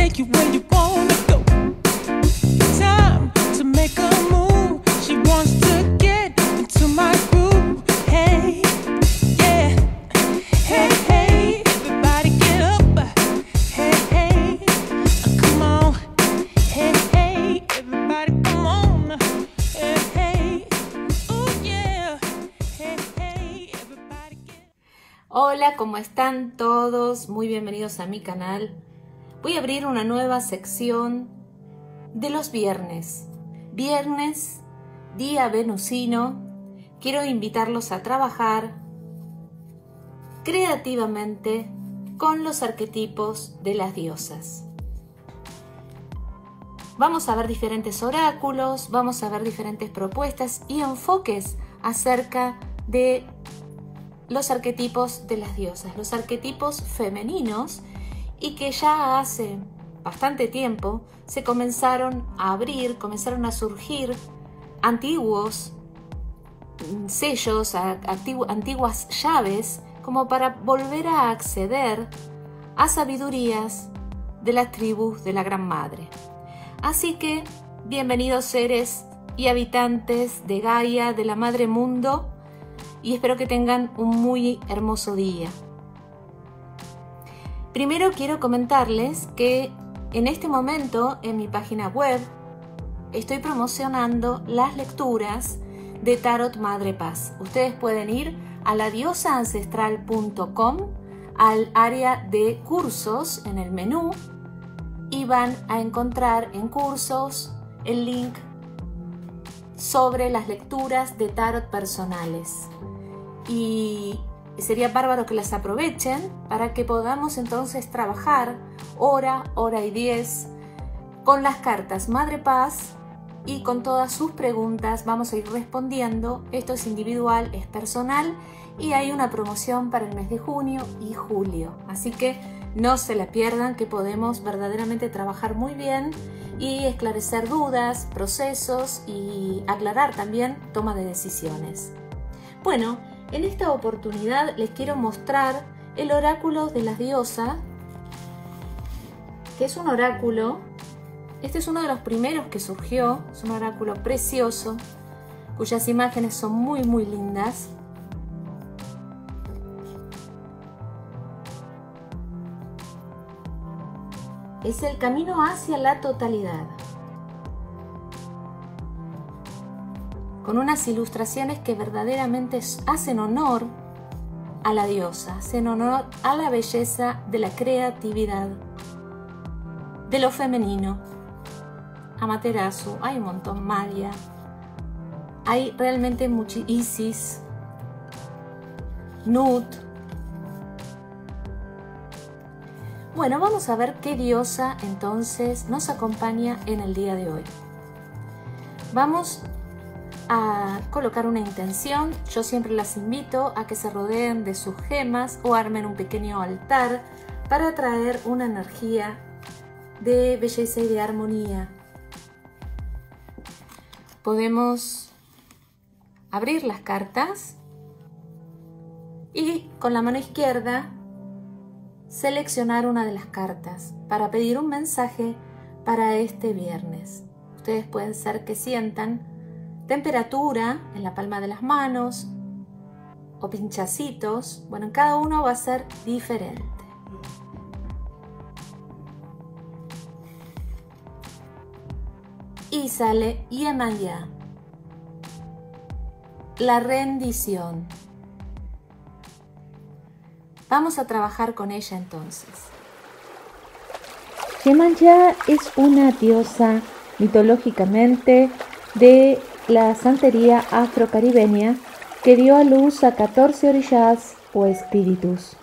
take you where you wanna go. Time to make a move. She wants to get into my groove. Hey, yeah. Hey, hey, everybody get up. Hey, hey, come on. Hey, hey, everybody come on. Hey, hey, oh yeah. Hey, hey, everybody get. Hola, ¿cómo están todos? Muy bienvenidos a mi canal. Voy a abrir una nueva sección de los viernes. Viernes, día venusino. Quiero invitarlos a trabajar creativamente con los arquetipos de las diosas. Vamos a ver diferentes oráculos, vamos a ver diferentes propuestas y enfoques acerca de los arquetipos de las diosas, los arquetipos femeninos, y que ya hace bastante tiempo se comenzaron a abrir, comenzaron a surgir antiguos sellos, antiguas llaves, como para volver a acceder a sabidurías de las tribus de la Gran Madre. Así que, bienvenidos seres y habitantes de Gaia, de la Madre Mundo, y espero que tengan un muy hermoso día. Primero quiero comentarles que en este momento en mi página web estoy promocionando las lecturas de Tarot Madre Paz. Ustedes pueden ir a ladiosaAncestral.com, al área de cursos en el menú, y van a encontrar en cursos el link sobre las lecturas de tarot personales. Y sería bárbaro que las aprovechen para que podamos entonces trabajar hora y 10 con las cartas Madre Paz, y con todas sus preguntas vamos a ir respondiendo. Esto es individual, es personal, y hay una promoción para el mes de junio y julio. Así que no se la pierdan, que podemos verdaderamente trabajar muy bien y esclarecer dudas, procesos y aclarar también toma de decisiones. Bueno, en esta oportunidad les quiero mostrar el oráculo de las diosas, que es un oráculo, este es uno de los primeros que surgió, es un oráculo precioso, cuyas imágenes son muy lindas. Es el camino hacia la totalidad, con unas ilustraciones que verdaderamente hacen honor a la diosa, hacen honor a la belleza de la creatividad, de lo femenino. Amaterasu, hay un montón, María, hay realmente mucho, Isis, Nut. Bueno, vamos a ver qué diosa entonces nos acompaña en el día de hoy. Vamos a colocar una intención. Yo siempre las invito a que se rodeen de sus gemas o armen un pequeño altar para traer una energía de belleza y de armonía. Podemos abrir las cartas y con la mano izquierda seleccionar una de las cartas para pedir un mensaje para este viernes. Ustedes pueden ser que sientan temperatura en la palma de las manos o pinchacitos. Bueno, en cada uno va a ser diferente. Y sale Yemaya, la rendición. Vamos a trabajar con ella entonces. Yemaya es una diosa mitológicamente de la santería afrocaribeña que dio a luz a 14 orishas o espíritus.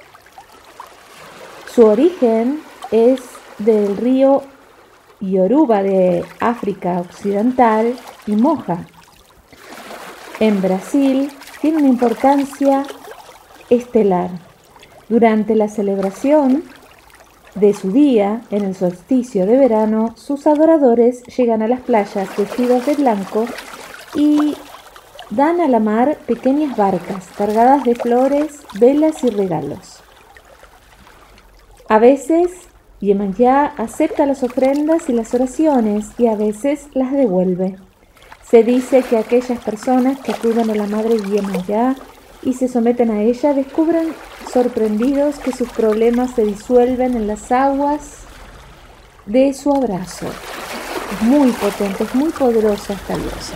Su origen es del río Yoruba de África Occidental y Moja. En Brasil tiene una importancia estelar. Durante la celebración de su día, en el solsticio de verano, sus adoradores llegan a las playas vestidos de blanco y dan a la mar pequeñas barcas cargadas de flores, velas y regalos. A veces Yemayá acepta las ofrendas y las oraciones y a veces las devuelve. Se dice que aquellas personas que acuden a la madre Yemayá y se someten a ella descubren sorprendidos que sus problemas se disuelven en las aguas de su abrazo. Es muy potente, es muy poderosa esta diosa.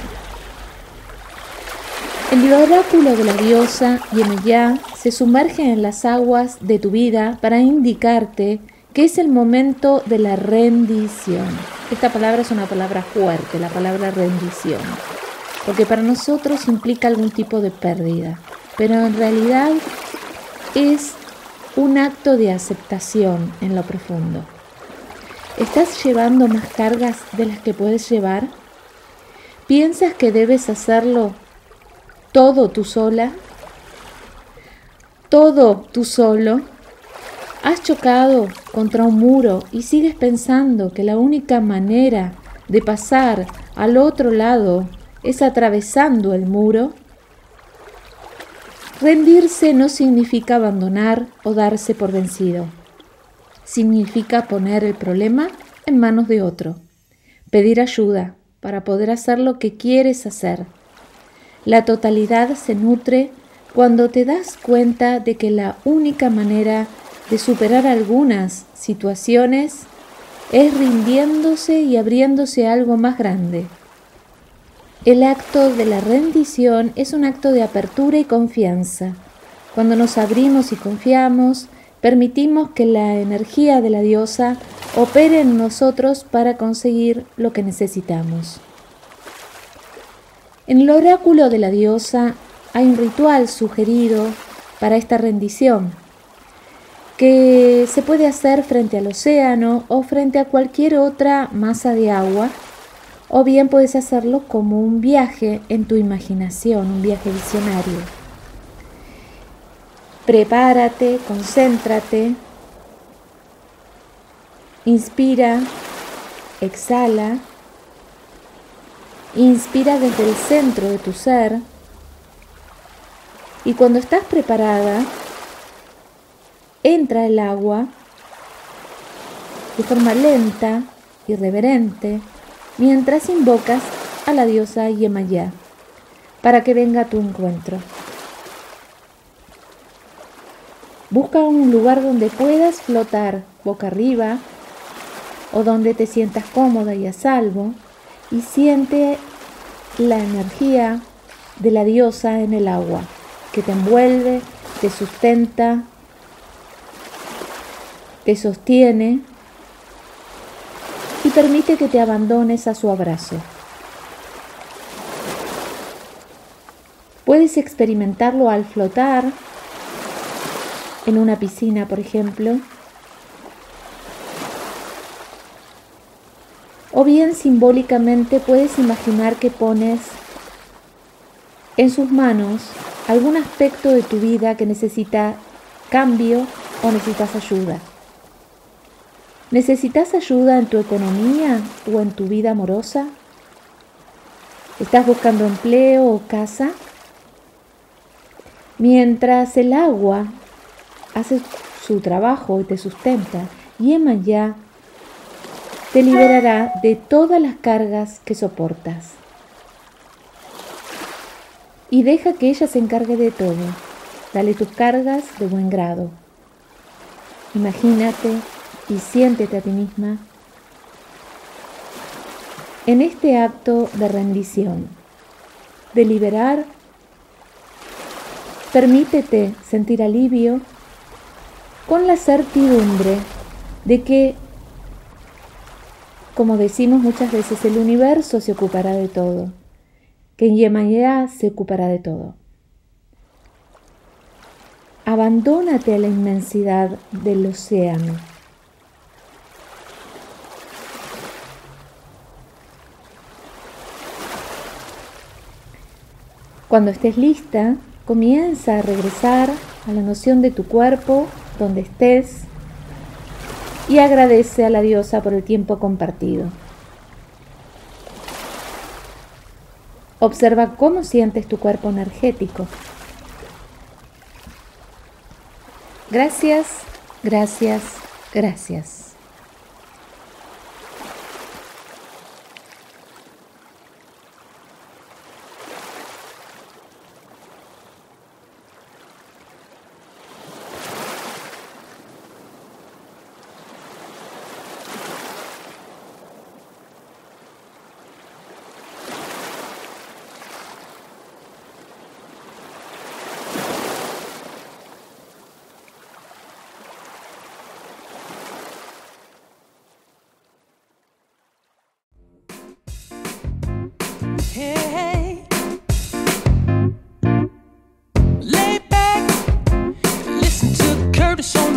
El oráculo de la diosa Yemayá se sumerge en las aguas de tu vida para indicarte que es el momento de la rendición. Esta palabra es una palabra fuerte, la palabra rendición, porque para nosotros implica algún tipo de pérdida, pero en realidad es un acto de aceptación en lo profundo. ¿Estás llevando más cargas de las que puedes llevar? ¿Piensas que debes hacerlo todo tú sola? ¿Todo tú solo? ¿Has chocado contra un muro y sigues pensando que la única manera de pasar al otro lado es atravesando el muro? Rendirse no significa abandonar o darse por vencido. Significa poner el problema en manos de otro, pedir ayuda para poder hacer lo que quieres hacer. La totalidad se nutre cuando te das cuenta de que la única manera de superar algunas situaciones es rindiéndose y abriéndose a algo más grande. El acto de la rendición es un acto de apertura y confianza. Cuando nos abrimos y confiamos, permitimos que la energía de la diosa opere en nosotros para conseguir lo que necesitamos. En el oráculo de la diosa hay un ritual sugerido para esta rendición, que se puede hacer frente al océano o frente a cualquier otra masa de agua, o bien puedes hacerlo como un viaje en tu imaginación, un viaje visionario. Prepárate, concéntrate, inspira, exhala, inspira desde el centro de tu ser y cuando estás preparada, entra el agua de forma lenta y reverente mientras invocas a la diosa Yemayá para que venga a tu encuentro. Busca un lugar donde puedas flotar boca arriba o donde te sientas cómoda y a salvo y siente la energía de la diosa en el agua que te envuelve, te sustenta, te sostiene y permite que te abandones a su abrazo. Puedes experimentarlo al flotar en una piscina, por ejemplo, o bien simbólicamente puedes imaginar que pones en sus manos algún aspecto de tu vida que necesita cambio o necesitas ayuda. ¿Necesitas ayuda en tu economía o en tu vida amorosa? ¿Estás buscando empleo o casa? Mientras el agua hace su trabajo y te sustenta, Yemayá te liberará de todas las cargas que soportas. Y deja que ella se encargue de todo. Dale tus cargas de buen grado. Imagínate y siéntete a ti misma en este acto de rendición, de liberar. Permítete sentir alivio con la certidumbre de que, como decimos muchas veces, el universo se ocupará de todo, que Yemayá se ocupará de todo. Abandónate a la inmensidad del océano. Cuando estés lista, comienza a regresar a la noción de tu cuerpo, donde estés, y agradece a la diosa por el tiempo compartido. Observa cómo sientes tu cuerpo energético. Gracias, gracias, gracias. show